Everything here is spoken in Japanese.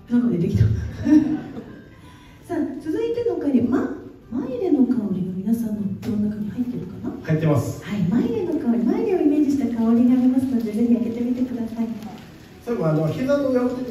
なんか出てきたさあ、続いての香り、マイレの香りが皆さんの心の中に入ってるかな。 入ってます。 はい、マイレの香り、マイレをイメージした香りがありますので、ぜひ開けてみてください。 最後膝の上を当てて